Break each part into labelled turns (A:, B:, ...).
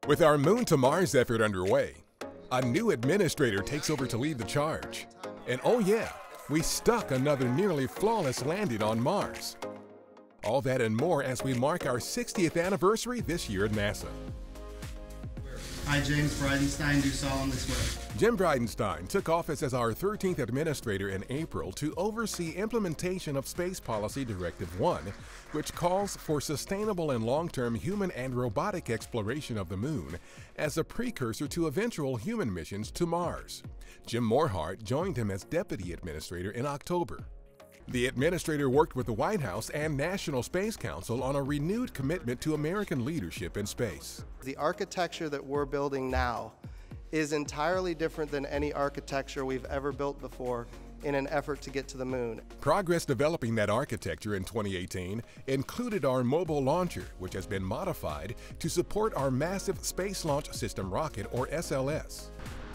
A: With our Moon to Mars effort underway, a new administrator takes over to lead the charge. And oh yeah, we stuck another nearly flawless landing on Mars. All that and more as we mark our 60th anniversary this year at NASA.
B: I, James Bridenstine, do solemnly swear.
A: Jim Bridenstine took office as our 13th administrator in April to oversee implementation of Space Policy Directive 1, which calls for sustainable and long-term human and robotic exploration of the Moon as a precursor to eventual human missions to Mars. Jim Morhart joined him as deputy administrator in October. The administrator worked with the White House and National Space Council on a renewed commitment to American leadership in space.
C: The architecture that we're building now is entirely different than any architecture we've ever built before in an effort to get to the Moon.
A: Progress developing that architecture in 2018 included our mobile launcher, which has been modified to support our massive Space Launch System rocket, or SLS.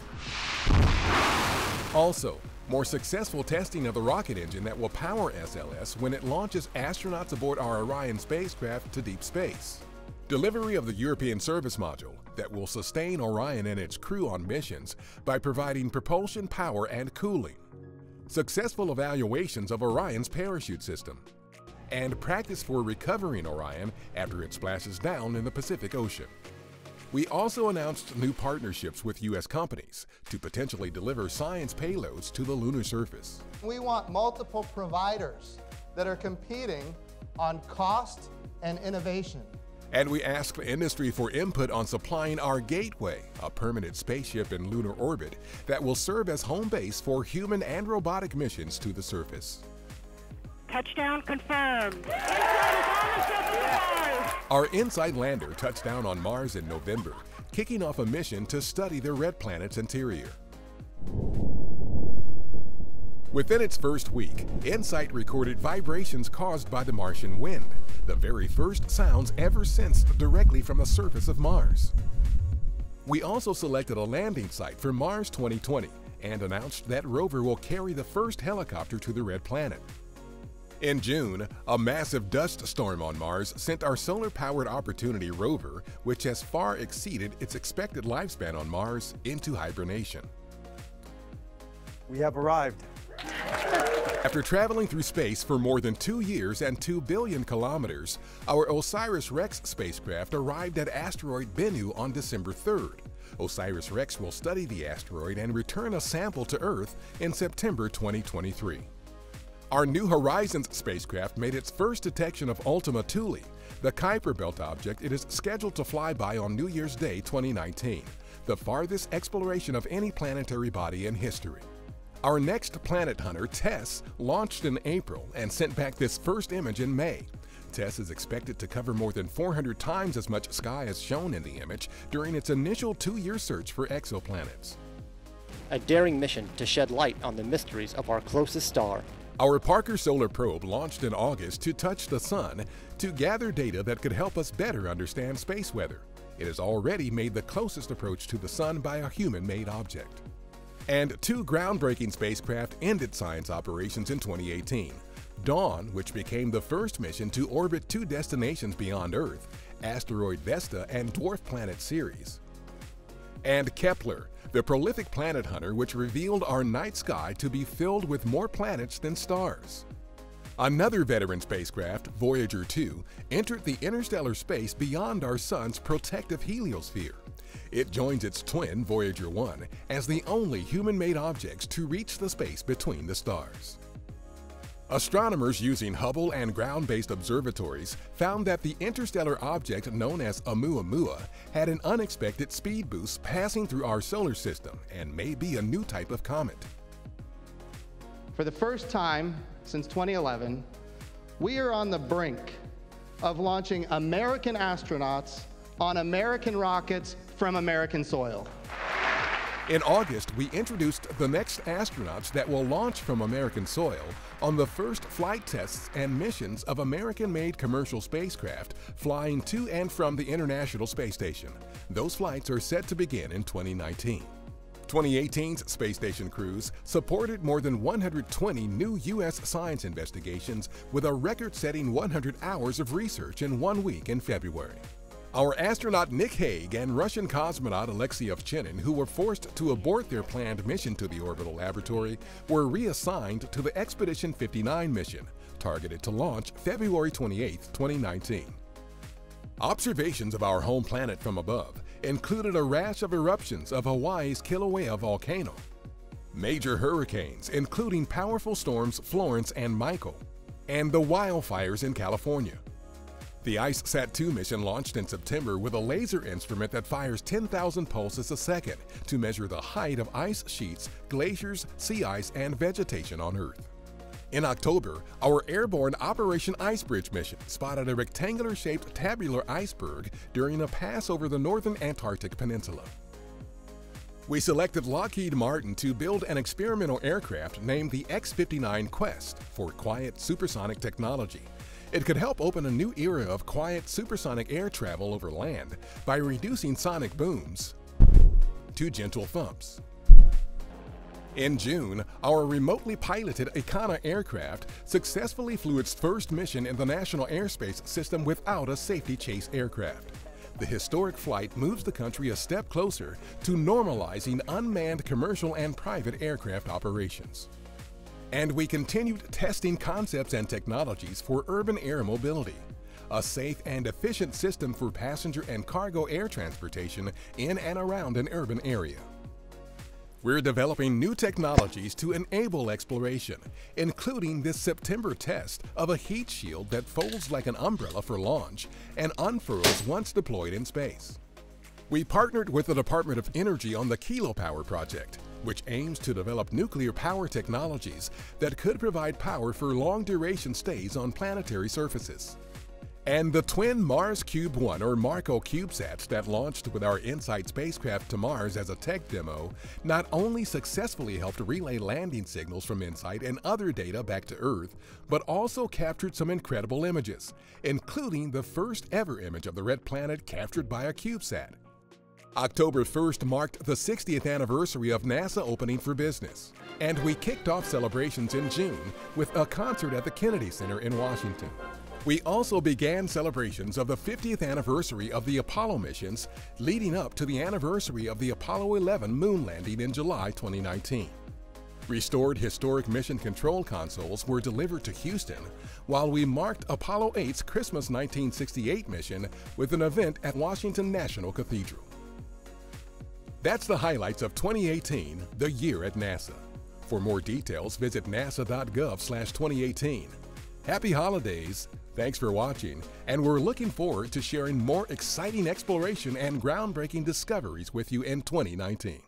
A: Also, more successful testing of the rocket engine that will power SLS when it launches astronauts aboard our Orion spacecraft to deep space. Delivery of the European Service Module that will sustain Orion and its crew on missions by providing propulsion, power, and cooling. Successful evaluations of Orion's parachute system. And practice for recovering Orion after it splashes down in the Pacific Ocean. We also announced new partnerships with U.S. companies to potentially deliver science payloads to the lunar surface.
D: We want multiple providers that are competing on cost and innovation.
A: And we asked industry for input on supplying our Gateway, a permanent spaceship in lunar orbit that will serve as home base for human and robotic missions to the surface.
E: Touchdown confirmed.
A: Our InSight lander touched down on Mars in November, kicking off a mission to study the red planet's interior. Within its first week, InSight recorded vibrations caused by the Martian wind, the very first sounds ever sensed directly from the surface of Mars. We also selected a landing site for Mars 2020 and announced that rover will carry the first helicopter to the red planet. In June, a massive dust storm on Mars sent our solar-powered Opportunity rover, which has far exceeded its expected lifespan on Mars, into hibernation.
F: We have arrived.
A: After traveling through space for more than 2 years and 2 billion kilometers, our OSIRIS-REx spacecraft arrived at asteroid Bennu on December 3rd. OSIRIS-REx will study the asteroid and return a sample to Earth in September 2023. Our New Horizons spacecraft made its first detection of Ultima Thule, the Kuiper Belt object it is scheduled to fly by on New Year's Day 2019, the farthest exploration of any planetary body in history. Our next planet hunter, TESS, launched in April and sent back this first image in May. TESS is expected to cover more than 400 times as much sky as shown in the image during its initial 2-year search for exoplanets.
G: A daring mission to shed light on the mysteries of our closest star.
A: Our Parker Solar Probe launched in August to touch the Sun to gather data that could help us better understand space weather. It has already made the closest approach to the Sun by a human-made object. And 2 groundbreaking spacecraft ended science operations in 2018. Dawn, which became the first mission to orbit 2 destinations beyond Earth, asteroid Vesta and dwarf planet Ceres. And Kepler, the prolific planet hunter which revealed our night sky to be filled with more planets than stars. Another veteran spacecraft, Voyager 2, entered the interstellar space beyond our Sun's protective heliosphere. It joins its twin, Voyager 1, as the only human-made objects to reach the space between the stars. Astronomers using Hubble and ground-based observatories found that the interstellar object known as Oumuamua had an unexpected speed boost passing through our solar system and may be a new type of comet.
D: For the first time since 2011, we are on the brink of launching American astronauts on American rockets from American soil.
A: In August, we introduced the next astronauts that will launch from American soil on the first flight tests and missions of American-made commercial spacecraft flying to and from the International Space Station. Those flights are set to begin in 2019. 2018's space station crews supported more than 120 new U.S. science investigations with a record-setting 100 hours of research in 1 week in February. Our astronaut Nick Hague and Russian cosmonaut Alexei Ovchinin, who were forced to abort their planned mission to the orbital laboratory, were reassigned to the Expedition 59 mission, targeted to launch February 28, 2019. Observations of our home planet from above included a rash of eruptions of Hawaii's Kilauea volcano, major hurricanes including powerful storms Florence and Michael, and the wildfires in California. The IceSat-2 mission launched in September with a laser instrument that fires 10,000 pulses a second to measure the height of ice sheets, glaciers, sea ice, and vegetation on Earth. In October, our airborne Operation Icebridge mission spotted a rectangular-shaped tabular iceberg during a pass over the northern Antarctic Peninsula. We selected Lockheed Martin to build an experimental aircraft named the X-59 Quest for quiet supersonic technology. It could help open a new era of quiet supersonic air travel over land by reducing sonic booms to gentle thumps. In June, our remotely piloted Icana aircraft successfully flew its first mission in the National Airspace System without a safety chase aircraft. The historic flight moves the country a step closer to normalizing unmanned commercial and private aircraft operations. And we continued testing concepts and technologies for urban air mobility, a safe and efficient system for passenger and cargo air transportation in and around an urban area. We're developing new technologies to enable exploration, including this September test of a heat shield that folds like an umbrella for launch and unfurls once deployed in space. We partnered with the Department of Energy on the Kilopower project, which aims to develop nuclear power technologies that could provide power for long-duration stays on planetary surfaces. And the twin Mars Cube 1 or MARCO CubeSats that launched with our InSight spacecraft to Mars as a tech demo not only successfully helped relay landing signals from InSight and other data back to Earth, but also captured some incredible images, including the first ever image of the red planet captured by a CubeSat. October 1st marked the 60th anniversary of NASA opening for business, and we kicked off celebrations in June with a concert at the Kennedy Center in Washington. We also began celebrations of the 50th anniversary of the Apollo missions, leading up to the anniversary of the Apollo 11 moon landing in July 2019. Restored historic mission control consoles were delivered to Houston, while we marked Apollo 8's Christmas 1968 mission with an event at Washington National Cathedral. That's the highlights of 2018, the year at NASA. For more details, visit nasa.gov/2018. Happy holidays! Thanks for watching, and we're looking forward to sharing more exciting exploration and groundbreaking discoveries with you in 2019.